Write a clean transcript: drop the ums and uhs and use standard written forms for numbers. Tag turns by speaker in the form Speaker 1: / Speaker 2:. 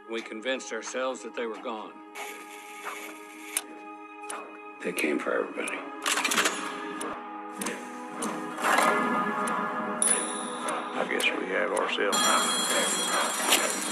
Speaker 1: We convinced ourselves that they were gone.
Speaker 2: They came for everybody.
Speaker 3: I guess we have ourselves now.